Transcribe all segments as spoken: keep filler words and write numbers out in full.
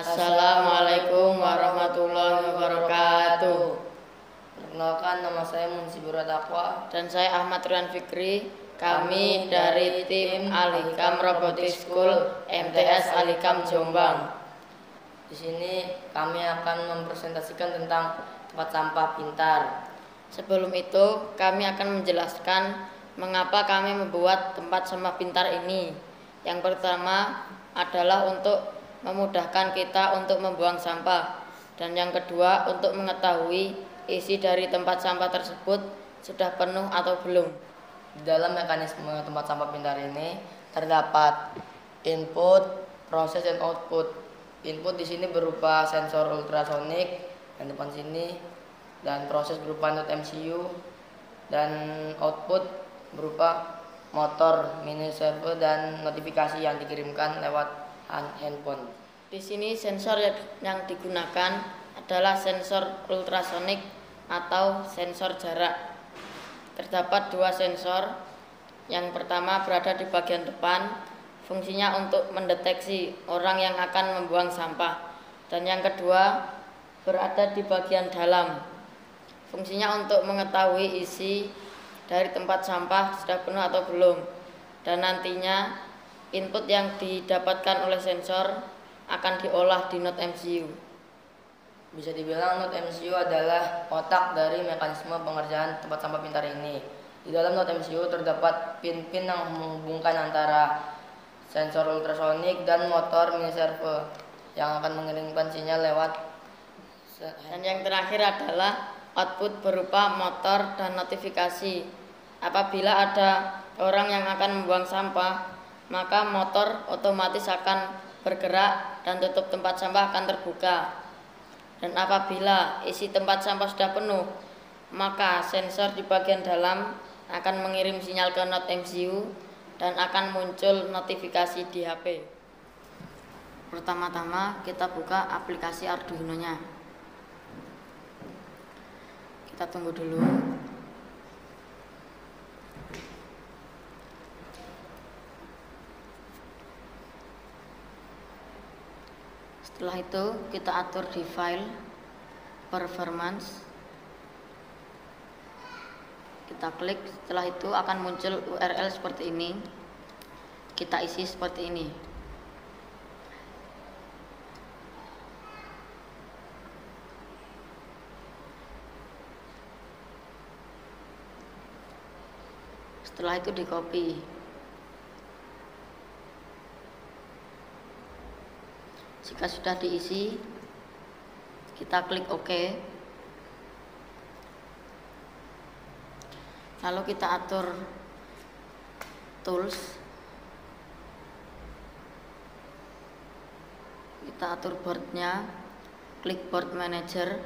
Assalamualaikum warahmatullahi wabarakatuh. Perkenalkan, nama saya Munsibur Taqwa dan saya Ahmad Rian Fikri. Kami dari tim Al-Hikam Robotics School M T S Al-Hikam Jombang. Di sini kami akan mempresentasikan tentang tempat sampah pintar. Sebelum itu, kami akan menjelaskan mengapa kami membuat tempat sampah pintar ini. Yang pertama adalah untuk memudahkan kita untuk membuang sampah, dan yang kedua untuk mengetahui isi dari tempat sampah tersebut sudah penuh atau belum. Di dalam mekanisme tempat sampah pintar ini terdapat input, proses, dan output. Input di sini berupa sensor ultrasonik yang depan sini, dan proses berupa node M C U, dan output berupa motor, mini servo, dan notifikasi yang dikirimkan lewat handphone. Di sini sensor yang digunakan adalah sensor ultrasonik atau sensor jarak. Terdapat dua sensor. Yang pertama berada di bagian depan, fungsinya untuk mendeteksi orang yang akan membuang sampah. Dan yang kedua berada di bagian dalam, fungsinya untuk mengetahui isi dari tempat sampah sudah penuh atau belum. Dan nantinya input yang didapatkan oleh sensor akan diolah di node M C U. Bisa dibilang node M C U adalah otak dari mekanisme pengerjaan tempat sampah pintar ini. Di dalam node M C U terdapat pin-pin yang menghubungkan antara sensor ultrasonik dan motor mini servo yang akan mengirimkan sinyal lewat. Dan yang terakhir adalah output berupa motor dan notifikasi. Apabila ada orang yang akan membuang sampah, maka motor otomatis akan bergerak dan tutup tempat sampah akan terbuka. Dan apabila isi tempat sampah sudah penuh, maka sensor di bagian dalam akan mengirim sinyal ke node M C U dan akan muncul notifikasi di H P. Pertama-tama kita buka aplikasi Arduino-nya. Kita tunggu dulu. Setelah itu kita atur di file performance, kita klik. Setelah itu akan muncul U R L seperti ini, kita isi seperti ini. Setelah itu di copy. Jika sudah diisi, kita klik OK. Lalu kita atur tools, kita atur boardnya, klik board manager.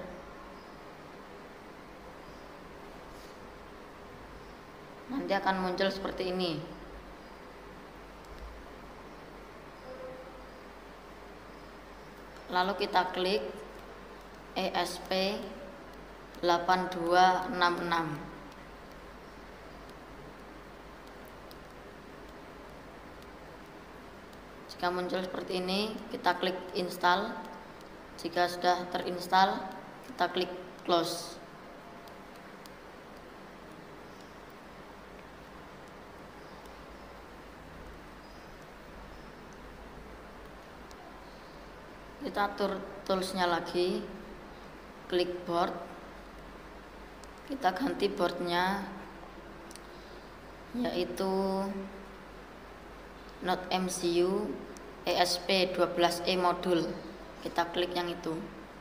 Nanti akan muncul seperti ini. Lalu kita klik E S P delapan dua enam enam. Jika muncul seperti ini, kita klik install. Jika sudah terinstall, kita klik close. Kita atur toolsnya lagi, klik board, kita ganti boardnya yaitu node M C U E S P dua belas E modul. Kita klik yang itu.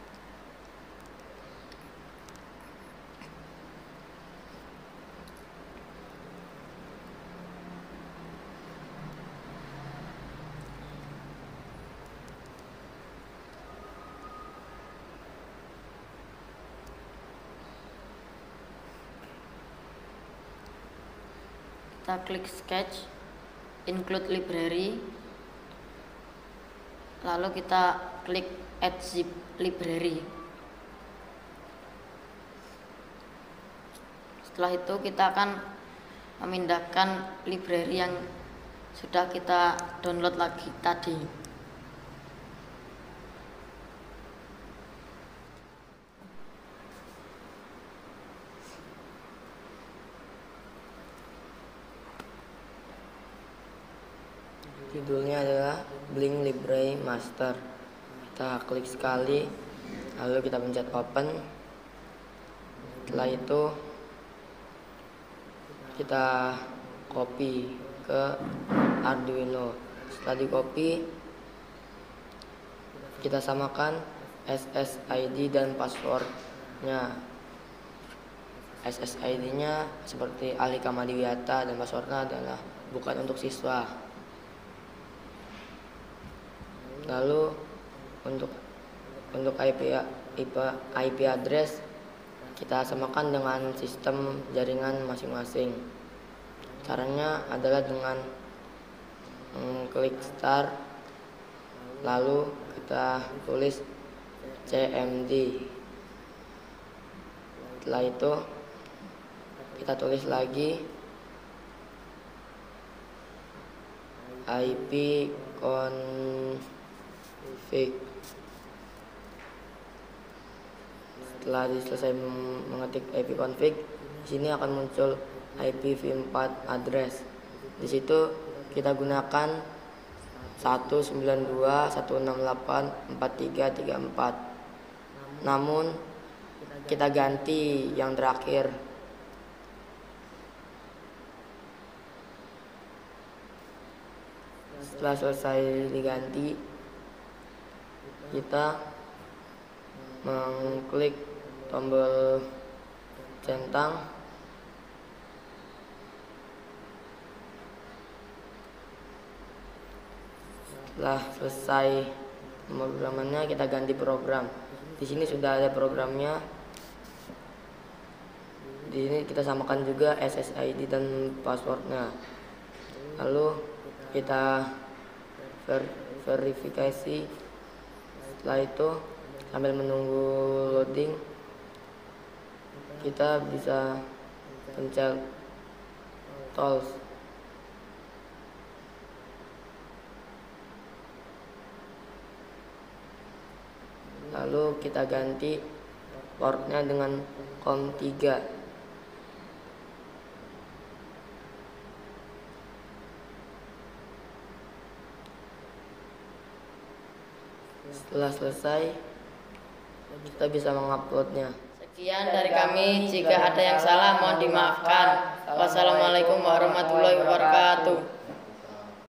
Kita klik sketch, include library, lalu kita klik add zip library. Setelah itu kita akan memindahkan library yang sudah kita download lagi tadi. Judulnya adalah Blink Library Master. Kita klik sekali, lalu kita pencet open. Setelah itu kita copy ke Arduino. Setelah di copy, kita samakan S S I D dan passwordnya. S S I D-nya seperti Alika Madiwiyata dan passwordnya adalah bukan untuk siswa. Lalu untuk untuk I P I P address kita samakan dengan sistem jaringan masing-masing. Caranya adalah dengan mm, klik start, lalu kita tulis C M D. Setelah itu kita tulis lagi I P config. Setelah selesai mengetik I P config, di sini akan muncul I P v empat address. Di situ kita gunakan satu sembilan dua satu enam delapan empat tiga tiga empat. Namun kita ganti yang terakhir. Setelah selesai diganti, kita mengklik tombol centang. Setelah selesai pemrogramannya, kita ganti program. Di sini sudah ada programnya. Di sini kita samakan juga S S I D dan passwordnya. Lalu kita ver verifikasi. Setelah itu sambil menunggu loading, kita bisa pencet tools. Lalu kita ganti portnya dengan COM tiga. Setelah selesai, kita bisa menguploadnya. Sekian dari kami, jika ada yang salah mohon dimaafkan. Wassalamualaikum warahmatullahi wabarakatuh.